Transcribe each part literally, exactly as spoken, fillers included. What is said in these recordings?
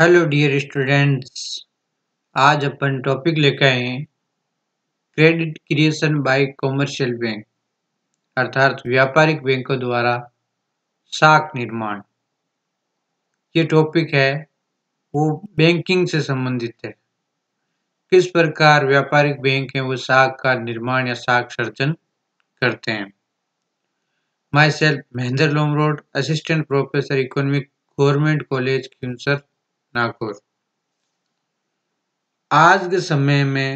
Hello dear students. आज अपन topic लेकर आए हैं credit creation by commercial bank अर्थात व्यापारिक बैंकों द्वारा साख निर्माण। ये टॉपिक है वो बैंकिंग से संबंधित है। किस प्रकार व्यापारिक बैंक है वो साख का निर्माण या साख सर्जन करते हैं। Myself Mahendra Lomrod, assistant professor economic, government college Khimsar, Nagaur. आज के समय में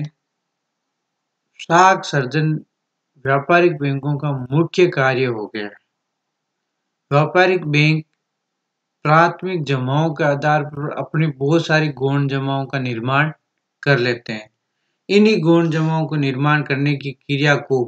साख सर्जन व्यापारिक बैंकों का मुख्य कार्य हो गया है। व्यापारिक बैंक प्राथमिक जमाओं के आधार पर अपनी बहुत सारी गौण जमाओं का निर्माण कर लेते हैं। इन्हीं गौण जमाओं को निर्माण करने की क्रिया को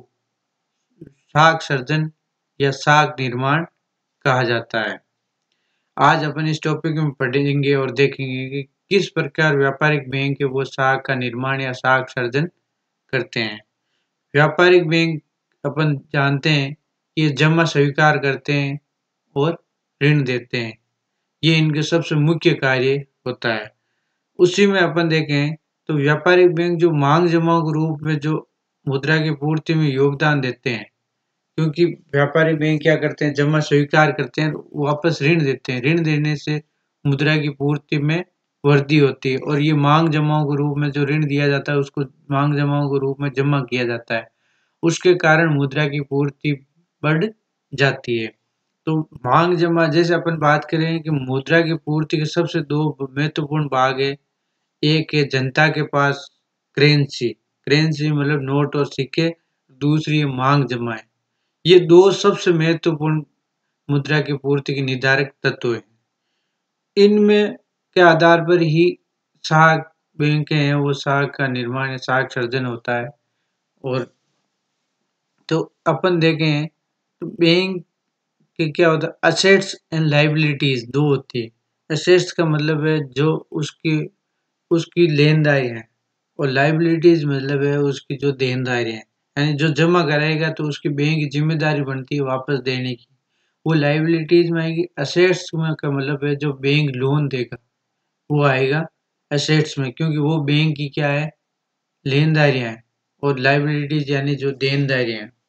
साख सर्जन या साख निर्माण कहा जाता है। आज अपन इस टॉपिक में पढ़ेंगे और देखेंगे कि किस प्रकार व्यापारिक बैंक है वो साख का निर्माण या साख सर्जन करते हैं। व्यापारिक बैंक अपन जानते हैं कि ये जमा स्वीकार करते हैं और ऋण देते हैं। ये इनके सबसे मुख्य कार्य होता है। उसी में अपन देखें तो व्यापारिक बैंक जो मांग जमा के रूप में जो मुद्रा की पूर्ति में योगदान देते हैं, क्योंकि व्यापारिक बैंक क्या करते हैं, जमा स्वीकार करते हैं, वापस ऋण देते हैं। ऋण देने से मुद्रा की पूर्ति में वृद्धि होती है और ये मांग जमाओं के रूप में जो ऋण दिया जाता है उसको मांग जमाओं के रूप में जमा किया जाता है। उसके कारण मुद्रा की पूर्ति बढ़ जाती है। तो मांग जमा जैसे अपन बात करें कि मुद्रा की पूर्ति के सबसे दो महत्वपूर्ण भाग है। एक है जनता के पास करेंसी, करेंसी मतलब नोट और सिक्के, दूसरी है मांग जमा है। ये दो सबसे महत्वपूर्ण मुद्रा की पूर्ति के निर्धारक तत्व हैं। इनमें के आधार पर ही साख बैंक हैं वो साख का निर्माण या साख सर्जन होता है। और तो अपन देखें तो बैंक के क्या होता है, असेट्स एंड लाइबिलिटीज दो होती है। असेट्स का मतलब है जो उसकी उसकी लेनदारी है और लाइबिलिटीज मतलब है उसकी जो देनदारी है, यानी जो जमा कराएगा तो उसकी बैंक की जिम्मेदारी बनती है वापस देने की, वो लाइबिलिटीज में आएगी। असेट्स में का मतलब है जो बैंक लोन देगा वो आएगा असेट्स में, क्योंकि वो बैंक की क्या है, लेनदारियां हैं। और लाइबिलिटीज यानी जो देनदारियां हैं।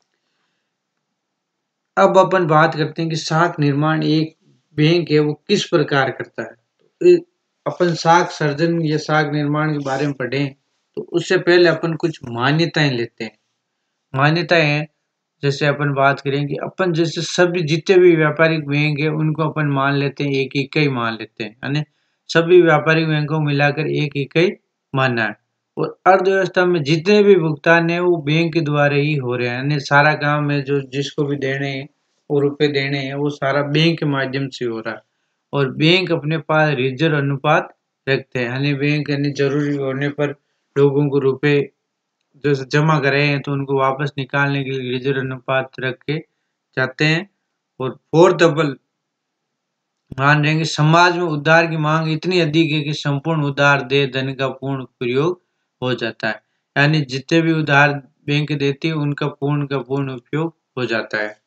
अब अपन बात करते हैं कि साख निर्माण एक बैंक है वो किस प्रकार करता है। तो अपन साख सर्जन या साख निर्माण के बारे में पढ़ें तो उससे पहले अपन कुछ मान्यताएं लेते हैं। मान्यताएं जैसे अपन बात करें कि अपन जैसे सभी जितने भी व्यापारिक बैंक है उनको अपन मान लेते हैं, एक इकाई मान लेते हैं, यानी सभी व्यापारिक बैंकों मिलाकर एक इकाई मानना है। और अर्थव्यवस्था में जितने भी भुगतान है वो बैंक के द्वारा ही हो रहे हैं, यानी सारा काम है जो जिसको भी देने हैं वो रुपए देने हैं वो सारा बैंक के माध्यम से हो रहा है। और बैंक अपने पास रिजर्व अनुपात रखते हैं, यानी बैंक यानी जरूरी होने पर लोगों को रुपए जो जमा करे हैं तो उनको वापस निकालने के लिए रिजर्व अनुपात रख के जाते हैं। और फोर्थ डबल मान रहे हैं कि समाज में उधार की मांग इतनी अधिक है कि संपूर्ण उधार दे धन का पूर्ण प्रयोग हो जाता है, यानी जितने भी उधार बैंक देती है उनका पूर्ण का पूर्ण उपयोग हो जाता है।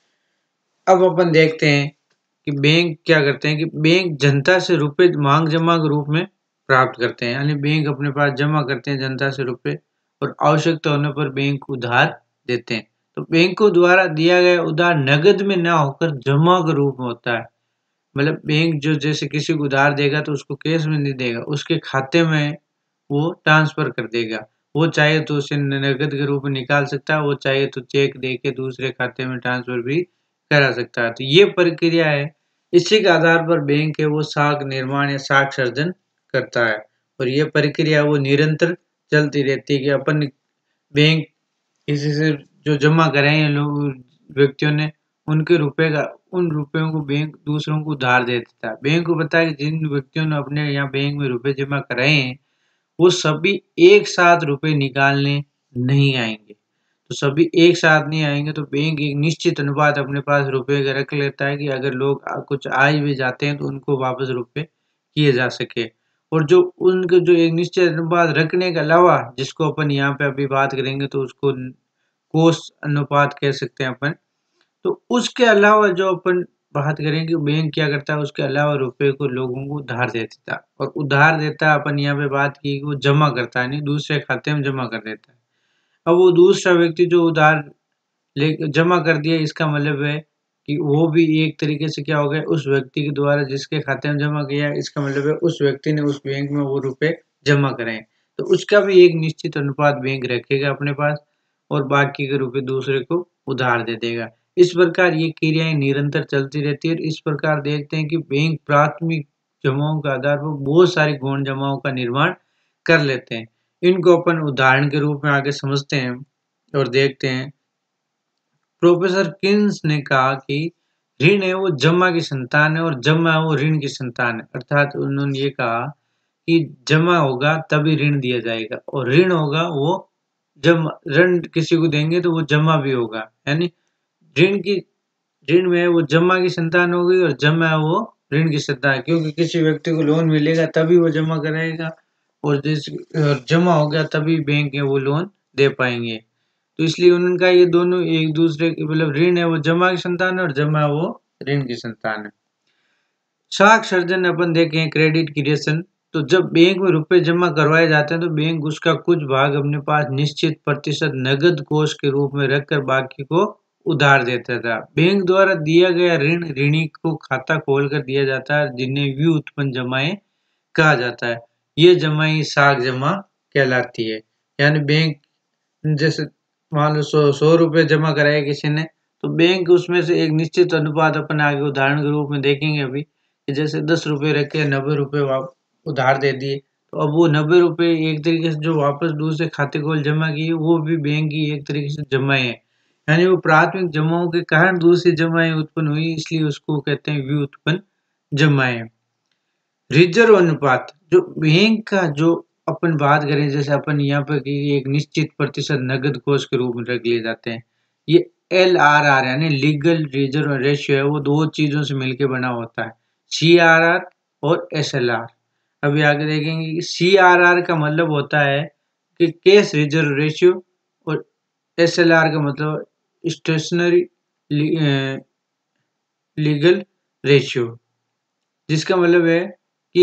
अब अपन देखते हैं कि बैंक क्या करते हैं कि बैंक जनता से रुपए मांग जमा के रूप में प्राप्त करते हैं, यानी बैंक अपने पास जमा करते हैं जनता से रुपए और आवश्यकता होने पर बैंक उधार देते हैं। तो बैंकों द्वारा दिया गया उधार नगद में न होकर जमा के रूप में होता है। मतलब बैंक जो जैसे किसी को उधार देगा तो उसको कैश में नहीं देगा, उसके खाते में वो ट्रांसफर कर देगा। वो चाहे तो उसे नगद के रूप में निकाल सकता है, वो चाहे तो चेक दे के दूसरे खाते में ट्रांसफर भी करा सकता है। तो ये प्रक्रिया है, इसी के आधार पर बैंक है वो साख निर्माण या साख सर्जन करता है। और ये प्रक्रिया वो निरंतर चलती रहती है कि अपन बैंक किसी से जो जमा कराए हैं लोग व्यक्तियों ने उनके रुपए का उन रुपयों को बैंक दूसरों को उधार दे देता है। बैंक को पता है कि जिन व्यक्तियों ने अपने यहाँ बैंक में रुपए जमा कराए हैं वो सभी एक साथ रुपए निकालने नहीं आएंगे। तो सभी एक साथ नहीं आएंगे तो बैंक एक निश्चित अनुपात अपने पास रुपए का रख लेता है कि अगर लोग कुछ आ भी जाते हैं तो उनको वापस रुपए किए जा सके। और जो उनके जो एक निश्चित अनुपात रखने के अलावा जिसको अपन यहाँ पे अभी बात करेंगे तो उसको कोष अनुपात कह सकते हैं अपन। तो उसके अलावा जो अपन बात करें कि बैंक क्या करता है, उसके अलावा रुपए को लोगों को उधार दे देता है। और उधार देता है, अपन यहाँ पे बात की कि वो जमा करता है, नहीं दूसरे खाते में जमा कर देता है। अब वो दूसरा व्यक्ति जो उधार ले जमा कर दिया, इसका मतलब है कि वो भी एक तरीके से क्या हो गया, उस व्यक्ति के द्वारा जिसके खाते में जमा किया, इसका मतलब है उस व्यक्ति ने उस बैंक में वो रुपए जमा कराए, तो उसका भी एक निश्चित अनुपात बैंक रखेगा अपने पास और बाकी के रुपए दूसरे को उधार दे देगा। इस प्रकार ये क्रियाएं निरंतर चलती रहती है और इस प्रकार देखते हैं कि बैंक प्राथमिक जमाओं के आधार पर बहुत सारी गौण जमाओं का निर्माण कर लेते हैं। इनको अपन उदाहरण के रूप में आगे समझते हैं और देखते हैं। प्रोफेसर किन्स ने कहा कि ऋण है वो जमा की संतान है और जमा है वो ऋण की संतान है। अर्थात उन्होंने ये कहा कि जमा होगा तभी ऋण दिया जाएगा और ऋण होगा वो जमा, ऋण किसी को देंगे तो वो जमा भी होगा। यानी ऋण की ऋण में वो जमा की संतान होगी और जमा है वो ऋण की संतान है, क्योंकि किसी व्यक्ति को लोन मिलेगा तभी वो जमा कराएगा और जिस जमा हो गया तभी बैंक है वो लोन दे पाएंगे। तो इसलिए उन्होंने कहा ये दोनों एक दूसरे के मतलब ऋण है वो जमा की संतान है और जमा है वो ऋण की संतान है। साख सर्जन अपन देखें क्रेडिट क्रिएशन, तो जब बैंक में रुपए जमा करवाए जाते हैं तो बैंक उसका कुछ भाग अपने पास निश्चित प्रतिशत नगद कोष के रूप में रखकर बाकी को उधार देता था। बैंक द्वारा दिया गया ऋण ऋणी को खाता खोलकर दिया जाता है, जिन्हें व्युत्पन्न जमाएं कहा जाता है। ये जमाई साख जमा कहलाती है। यानी बैंक जैसे मान लो सौ सौ रुपये जमा कराए किसी ने, तो बैंक उसमें से एक निश्चित अनुपात अपन आगे उदाहरण के रूप में देखेंगे अभी कि जैसे दस रुपये रख के नब्बे रुपये उधार दे दिए, तो अब वो नब्बे रुपये एक तरीके से जो वापस दूसरे खाते को जमा किए वो भी बैंक की एक तरीके से जमाएं है। यानी वो प्राथमिक जमाओं के कारण दूसरी जमाएं उत्पन्न हुई, इसलिए उसको कहते हैं व्युत्पन्न जमाएं। रिजर्व अनुपात, जो बैंक का जो अपन बात करें, जैसे अपन यहाँ पर कि एक निश्चित प्रतिशत नगद कोष के रूप में रख लिए जाते हैं। ये एल आर आर यानी लीगल रिजर्व रेशियो है, वो दो चीजों से मिलकर बना होता है, सी आर आर और एस एल आर। अभी आगे देखेंगे कि सी आर आर का मतलब होता है कि कैश रिजर्व रेशियो और एस एल आर का मतलब स्टेशनरी लीगल रेशियो, जिसका मतलब है कि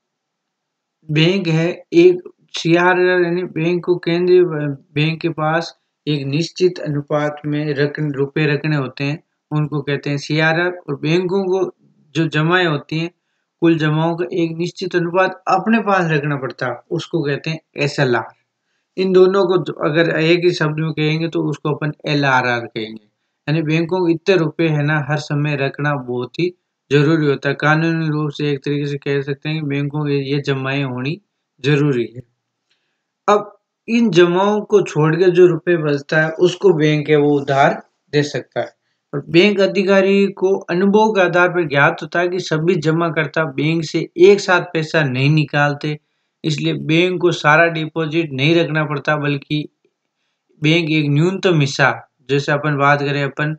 बैंक है एक सीआरआर यानी बैंक को केंद्रीय बैंक के पास एक निश्चित अनुपात में रख रुपए रखने होते हैं, उनको कहते हैं सीआरआर। और बैंकों को जो जमाएं होती हैं कुल जमाओं का एक निश्चित अनुपात अपने पास रखना पड़ता है, उसको कहते हैं एसएलआर। इन दोनों को अगर एक ही शब्द में कहेंगे तो उसको अपन एलआरआर कहेंगे। यानी बैंकों को इतने रुपए है ना हर समय रखना बहुत ही जरूरी होता है। कानूनी रूप से एक तरीके से कह सकते हैं कि बैंकों की ये जमाएं होनी जरूरी है। अब इन जमाओं को छोड़कर जो रुपए बचता है उसको बैंक है वो उधार दे सकता है। और बैंक अधिकारी को अनुभव के आधार पर ज्ञात होता है कि सभी जमाकर्ता बैंक से एक साथ पैसा नहीं निकालते, इसलिए बैंक को सारा डिपॉजिट नहीं रखना पड़ता, बल्कि बैंक एक न्यूनतम हिस्सा, जैसे अपन बात करें अपन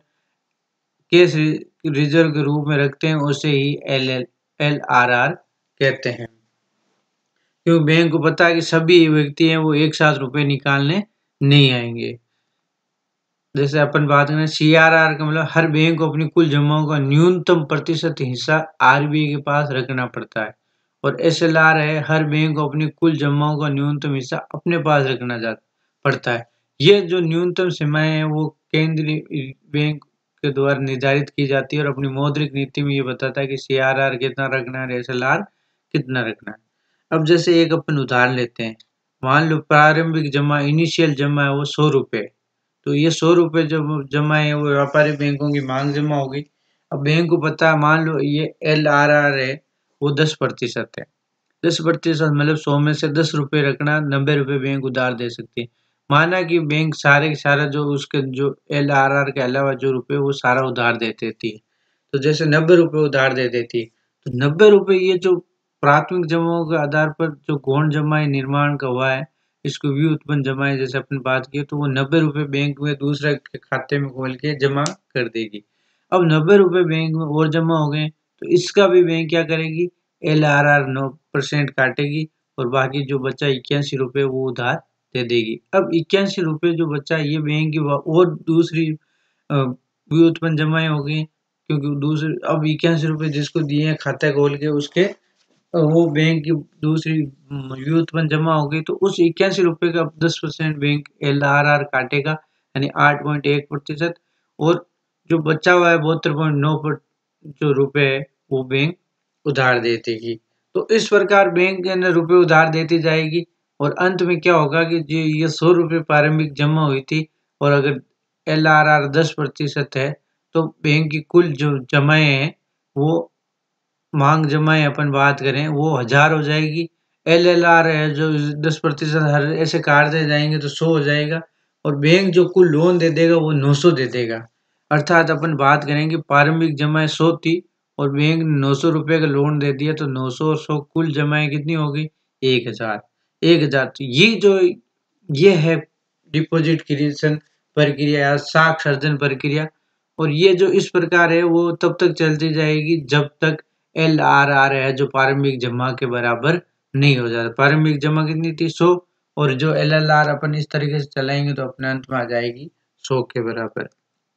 कैश रिजर्व के रूप में रखते हैं, उसे ही L L L R R कहते हैं। क्योंकि बैंक को पता है कि सभी व्यक्ति हैं वो एक साथ रुपए निकालने नहीं आएंगे। जैसे अपन बात करें सी आर आर का मतलब हर बैंक को अपनी कुल जमाओं का न्यूनतम प्रतिशत हिस्सा आर बी आई के पास रखना पड़ता है। और एस एल आर है हर बैंक को अपनी कुल जमाओं का न्यूनतम हिस्सा अपने पास रखना पड़ता है। ये जो न्यूनतम सीमाएं हैं वो केंद्रीय बैंक के द्वारा निर्धारित की जाती है और अपनी मौद्रिक नीति में ये बताता है कि सी आर आर कितना रखना है, एस एल आर कितना रखना है। अब जैसे एक अपन उदाहरण लेते हैं, मान लो प्रारंभिक जमा इनिशियल जमा है वो सौ रुपये, तो ये सौ रुपये जो जमा है वो व्यापारिक बैंकों की मांग जमा होगी। अब बैंक को पता है मान लो ये एल आर आर है वो दस प्रतिशत है, दस प्रतिशत मतलब सौ में से दस रुपये रखना, नब्बे रुपये बैंक उधार दे सकती है। माना कि बैंक सारे सारा जो उसके जो एल आर आर के अलावा जो रुपये वो सारा उधार दे देती है, तो जैसे नब्बे रुपये उधार दे देती है, तो नब्बे रुपये ये जो प्राथमिक जमाओं के आधार पर जो गौण जमाएं निर्माण का हुआ है, इसको व्युत्पन्न जमाएं जैसे अपन बात की, तो वो नब्बे रुपये बैंक में दूसरे के खाते में खोल के जमा कर देगी। अब नब्बे रुपये बैंक में और जमा हो गए तो इसका भी बैंक क्या करेगी, एल आर आर नौ परसेंट काटेगी और बाकी जो बचा इक्यासी रुपये वो उधार दे देगी। अब इक्यासी रुपये जो बचा ये बैंक की और दूसरी व्युत्पन्न जमाएं हो गई, क्योंकि दूसरे अब इक्यासी रुपये जिसको दिए हैं खाता खोल के उसके वो बैंक की दूसरी व्युत्पन्न जमा हो गई, तो उस इक्यासी रुपये का दस percent bank L R R काटेगा, यानी आठ पॉइंट एक प्रतिशत, और जो बचा हुआ है बहत्तर पॉइंट नौ जो रुपये है वो बैंक उधार दे देगी। तो इस प्रकार बैंक के अंदर रुपये उधार देती जाएगी, और अंत में क्या होगा कि जो ये सौ रुपये प्रारंभिक जमा हुई थी, और अगर एल आर आर दस प्रतिशत है तो बैंक की कुल जो जमाएं हैं वो मांग जमाएं अपन बात करें वो हजार हो जाएगी। एल एल आर है जो दस प्रतिशत हर ऐसे काटते जाएंगे तो सौ हो जाएगा, और बैंक जो कुल लोन दे देगा वो नौ सौ दे देगा। अर्थात अपन बात करें कि प्रारंभिक जमाएं सौ थी और बैंक ने नौ सौ रुपये का लोन दे दिया, तो नौ सौ और सौ कुल जमाएं कितनी होगी? एक हजार। एक हजार तो ये जो ये है डिपॉजिट क्रिएशन प्रक्रिया या साख सर्जन प्रक्रिया, और ये जो इस प्रकार है वो तब तक चलती जाएगी जब तक एल आर आर है जो प्रारंभिक जमा के बराबर नहीं हो जाता। प्रारंभिक जमा कितनी थी? सौ, और जो एल एल आर अपन इस तरीके से चलाएंगे तो अपने अंत में आ जाएगी सौ के बराबर।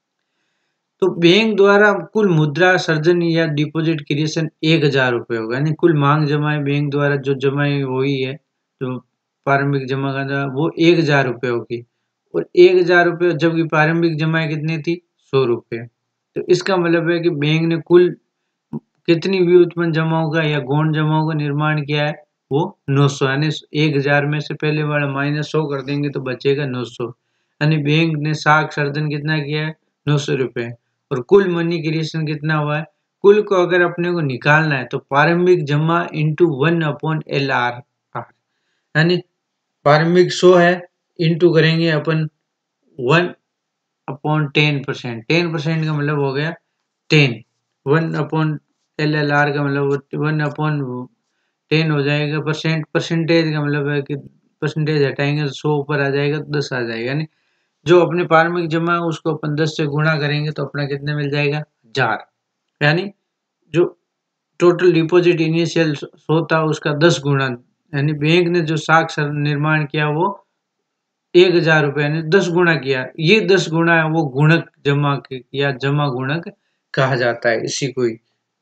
तो बैंक द्वारा कुल मुद्रा सर्जन या डिपॉजिट क्रिएशन एक हजार रुपये होगा, यानी कुल मांग जमाएं बैंक द्वारा जो जमाएं हुई है जो प्रारंभिक जमा का वो एक हजार रुपये होगी, और एक हजार रुपये जबकि प्रारंभिक जमाएं कितनी थी? सौ रुपये। तो इसका मतलब है कि बैंक ने कुल कितनी व्युत्पन्न जमाओं का या गौण जमाओं का निर्माण किया है? वो नौ सौ, यानी एक हजार में से पहले वाला माइनस सौ कर देंगे तो बचेगा नौ सौ, यानी बैंक ने साख सर्जन कितना किया है? नौ सौ रुपये। और कुल मनी क्रिएशन कितना हुआ है? कुल को अगर अपने को निकालना है तो प्रारंभिक जमा into one upon L R R, यानी प्रारंभिक सौ है इंटू करेंगे अपन one upon ten percent. Ten percent का मतलब हो गया ten. One upon L L R का मतलब वन अपॉन टेन हो जाएगा। परसेंट परसेंटेज का मतलब है कि परसेंटेज हटाएंगे तो सौ ऊपर आ जाएगा तो दस आ जाएगा, यानी जो अपने प्रारंभिक जमा है उसको अपन दस से गुणा करेंगे तो अपना कितने मिल जाएगा? हजार। यानी जो टोटल डिपॉजिट इनिशियल सौ था उसका दस गुणा, यानी बैंक ने जो साख निर्माण किया वो एक हजार रुपये यानी दस गुणा किया। ये दस गुणा है वो गुणक जमा या जमा गुणक कहा जाता है इसी को ही।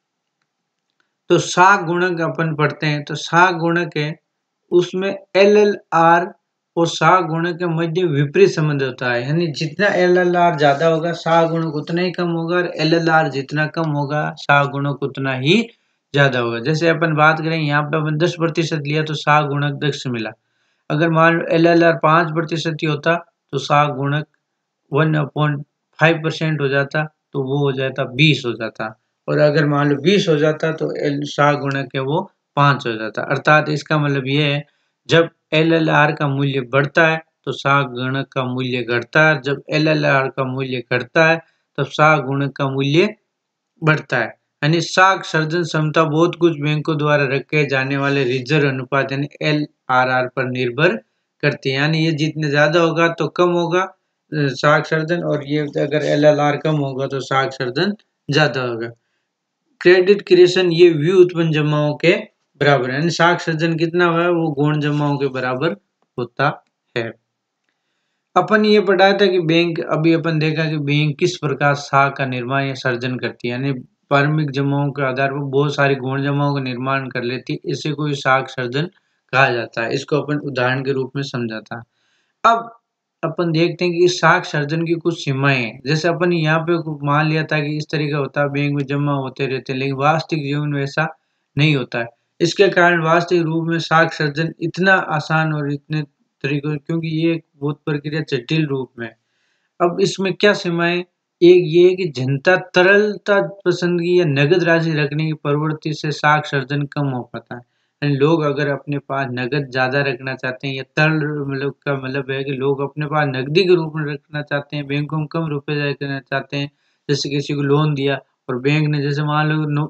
तो साख गुणक अपन पढ़ते हैं, तो साख गुणक है उसमें एल एल आर और साख गुणक के मध्य विपरीत संबंध होता है, यानी जितना एल एल आर ज्यादा होगा साख गुणक उतना ही कम होगा, और एल एल आर जितना कम होगा साख गुणक उतना ही ज्यादा होगा। जैसे अपन बात करें यहाँ पे अपन दस प्रतिशत लिया तो साख गुणक दस मिला। अगर मान लो एल एल आर पांच प्रतिशत ही होता तो साख गुणक वन अपॉइंट फाइव परसेंट हो जाता, तो वो हो जाता बीस हो जाता, और अगर मान लो बीस हो जाता तो एल साख गुणक है वो पांच हो जाता। अर्थात इसका मतलब ये है जब एल एल आर का मूल्य बढ़ता है तो साख गुणक का मूल्य घटता है, जब एल एल आर का मूल्य घटता है तब साख गुणक का मूल्य बढ़ता है। यानी साख सर्जन क्षमता बहुत कुछ बैंकों द्वारा रखे जाने वाले रिजर्व अनुपात यानी एल आर आर पर निर्भर करती है, यानी ये जितने ज्यादा होगा तो कम होगा साख सर्जन, और ये अगर एल एल आर कम होगा तो साख सर्जन ज्यादा होगा। क्रेडिट क्रिएशन ये व्युत्पन्न जमाओं के बराबर है, यानी साख सर्जन कितना हुआ है वो गौण जमाओं के बराबर होता है। अपन ये पढ़ा था कि बैंक, अभी अपन देखा कि बैंक किस प्रकार साख का निर्माण या सर्जन करती है, यानी प्रारंभिक जमाओं के आधार पर बहुत सारी गौण जमाओं का निर्माण कर लेती है, इसे कोई साख सर्जन कहा जाता है। इसको अपन उदाहरण के रूप में समझा था। अब अपन देखते हैं कि इस साख सर्जन की कुछ सीमाएं हैं। जैसे अपन यहाँ पे मान लिया था कि इस तरीके होता है बैंक में जमा होते रहते हैं, लेकिन वास्तविक जीवन में ऐसा नहीं होता है। इसके कारण वास्तविक रूप में साख सर्जन इतना आसान और इतने तरीकों, क्योंकि ये एक बहुत प्रक्रिया जटिल रूप में। अब इसमें क्या सीमाएं? एक ये है कि जनता तरलता पसंदगी या नगद राशि रखने की प्रवृत्ति से साख सर्जन कम हो पाता है। यानी लोग अगर अपने पास नगद ज्यादा रखना चाहते हैं, या तरल मतलब का मतलब है कि लोग अपने पास नकदी के रूप में रखना चाहते हैं, बैंकों में कम रुपए रखना चाहते हैं। जैसे किसी को लोन दिया और बैंक ने जैसे मान लो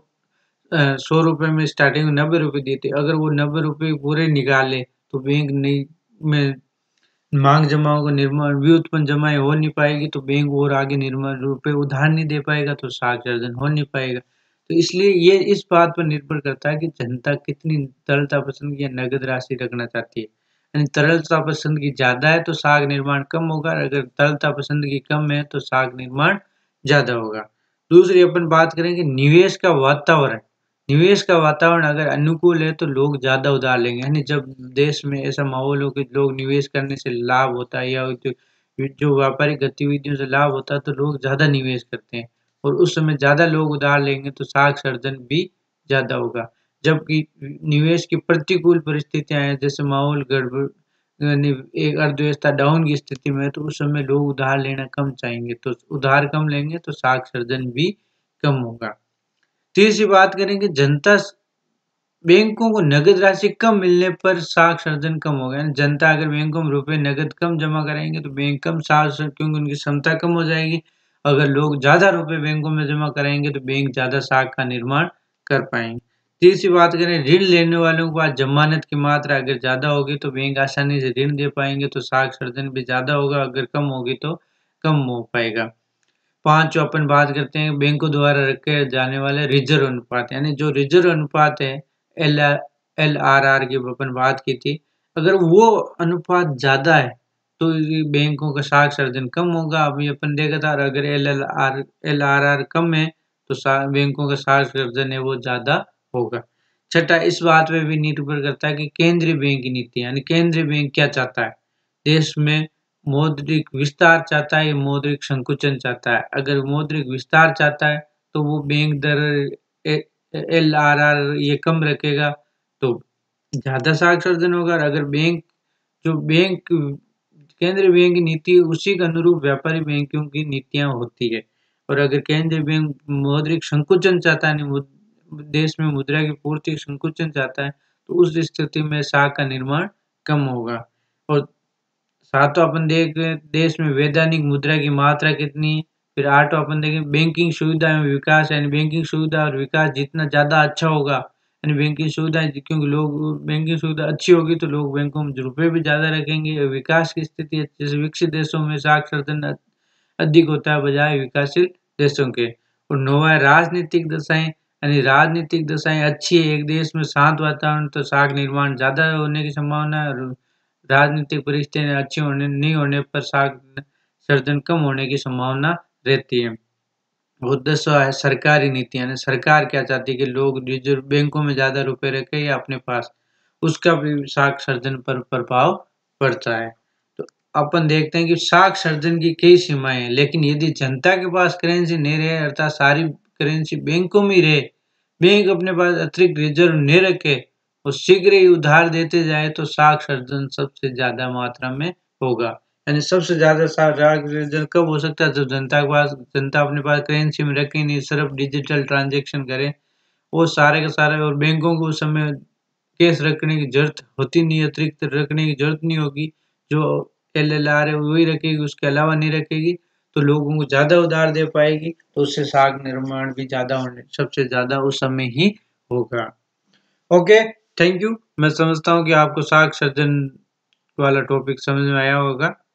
सौ रुपए में स्टार्टिंग में नब्बे रुपए दिए थे, अगर वो नब्बे रुपए पूरे निकाले तो बैंक नहीं में मांग जमाओं का निर्माण व्युत्पन्न जमाएं हो नहीं पाएगी, तो बैंक और आगे निर्माण रुपए उधार नहीं दे पाएगा, तो साख सर्जन हो नहीं पाएगा। तो इसलिए ये इस बात पर निर्भर करता है कि जनता कितनी तरलता पसंद या नगद राशि रखना चाहती है। यानी तरलता पसंद की ज्यादा है तो साख निर्माण कम होगा, अगर तरलता पसंद की कम है तो साख निर्माण ज्यादा होगा। दूसरी अपन बात करेंगे निवेश का वातावरण। निवेश का वातावरण अगर अनुकूल है तो लोग ज़्यादा उधार लेंगे, यानी जब देश में ऐसा माहौल हो कि लोग निवेश करने से लाभ होता है या जो जो व्यापारिक गतिविधियों से लाभ होता है तो लोग ज़्यादा निवेश करते हैं और उस समय ज़्यादा लोग उधार लेंगे तो साख सर्जन भी ज़्यादा होगा। जबकि निवेश की प्रतिकूल परिस्थितियाँ हैं, जैसे माहौल गड़बड़ यानी एक अर्थव्यवस्था डाउन की स्थिति में है तो उस समय लोग उधार लेना कम चाहेंगे, तो उधार कम लेंगे तो साख सर्जन भी कम होगा। तीसरी बात करेंगे जनता बैंकों को नगद राशि कम मिलने पर साख सर्जन कम होगा। यानी जनता अगर बैंकों में रुपए नगद कम जमा कराएंगे तो बैंक कम साख सर क्योंकि उनकी क्षमता कम हो जाएगी। अगर लोग ज़्यादा रुपए बैंकों में जमा कराएंगे तो बैंक ज़्यादा साख का निर्माण कर पाएंगे। तीसरी बात करें ऋण लेने वालों के पास जमानत की मात्रा अगर ज़्यादा होगी तो बैंक आसानी से ऋण दे पाएंगे तो साख सर्जन भी ज़्यादा होगा, अगर कम होगी तो कम हो पाएगा। पाँच अपन बात करते हैं बैंकों द्वारा रखे जाने वाले रिजर्व अनुपात, यानी जो रिजर्व अनुपात है एल एल आर आर की अपन बात की थी, अगर वो अनुपात ज़्यादा है तो बैंकों का साख सर्जन कम होगा। अभी अपन देखा था अगर L L R L R R कम है तो बैंकों का साख सर्जन है वो ज़्यादा होगा। छठा, इस बात पे भी निर्भर करता है कि केंद्रीय बैंक की नीति, यानी केंद्रीय बैंक क्या चाहता है, देश में मौद्रिक विस्तार चाहता है या मौद्रिक संकुचन चाहता है। अगर मौद्रिक विस्तार चाहता है तो वो बैंक दर एल आर आर ये कम रखेगा तो ज़्यादा साख सर्जन होगा। और अगर बैंक जो बैंक केंद्रीय बैंक की नीति उसी के अनुरूप व्यापारी बैंकों की नीतियां होती है। और अगर केंद्रीय बैंक मौद्रिक संकुचन चाहता है, देश में मुद्रा की पूर्ति संकुचन चाहता है तो उस स्थिति में साख का निर्माण कम होगा। और सातों अपन देख देश में वैधानिक मुद्रा की मात्रा कितनी है। फिर आठों अपन देखें बैंकिंग सुविधा में विकास, यानी बैंकिंग सुविधा और विकास जितना ज़्यादा अच्छा होगा, यानी बैंकिंग सुविधाएं क्योंकि लोग बैंकिंग सुविधा अच्छी होगी तो लोग बैंकों में रुपए भी ज़्यादा रखेंगे। विकास की स्थिति जैसे विकसित देशों में साख सर्जन अधिक होता है बजाय विकासशील देशों के। और नौवा राजनीतिक दशाएं, यानी राजनीतिक दशाएं अच्छी है, एक देश में शांत वातावरण तो साख निर्माण ज़्यादा होने की संभावना है। और राजनीतिक परिस्थितियां अच्छी होने नहीं होने पर साख सर्जन कम होने की संभावना रहती है। और दसवां है सरकारी नीति, यानी सरकार क्या चाहती है कि लोग रिजर्व बैंकों में ज़्यादा रुपए रखें या अपने पास, उसका भी साख सर्जन पर प्रभाव पड़ता है। तो अपन देखते हैं कि साख सर्जन की कई सीमाएं हैं, लेकिन यदि जनता के पास करेंसी नहीं रहे अर्थात सारी करेंसी बैंकों में रहे, बैंक अपने पास अतिरिक्त रिजर्व नहीं रखे और शीघ्र ही उधार देते जाए तो साख सर्जन सबसे ज्यादा मात्रा में होगा। यानी सबसे ज्यादा साख सर्जन कब हो सकता है जब जनता के पास जनता अपने पास करेंसी में रखे नहीं, सिर्फ डिजिटल ट्रांजेक्शन करे वो सारे के सारे। और बैंकों को उस समय कैश रखने की जरूरत होती नहीं, अतिरिक्त रखने की जरूरत नहीं होगी, जो एल एल आर है वही रखेगी, उसके अलावा नहीं रखेगी तो लोगों को ज्यादा उधार दे पाएगी तो उससे साख निर्माण भी ज्यादा होने सबसे ज्यादा उस समय ही होगा। Okay, thank you. मैं समझता हूँ कि आपको साख सर्जन वाला टॉपिक समझ में आया होगा।